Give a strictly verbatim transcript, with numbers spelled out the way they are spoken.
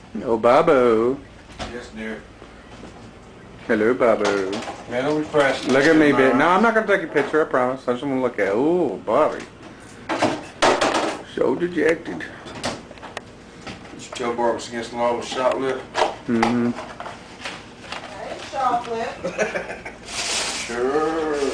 Oh, Babo. Yes, dear. Hello, Babo. Man, don't be crashing. Look at me, bitch. No, I'm not going to take a picture, I promise. I just want to look at it. Ooh, Bobby. So dejected. You tell Barbara's against the law with shoplift? Mm-hmm. Hey, chocolate. Sure.